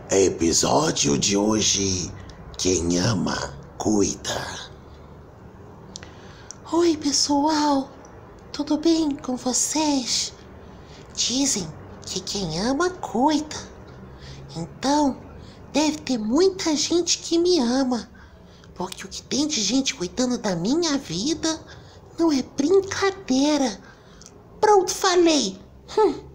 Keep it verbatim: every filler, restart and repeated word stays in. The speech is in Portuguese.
Episódio de hoje: quem ama, cuida. Oi, pessoal, tudo bem com vocês? Dizem que quem ama, cuida. Então, deve ter muita gente que me ama, porque o que tem de gente cuidando da minha vida não é brincadeira. Pronto, falei. Hum.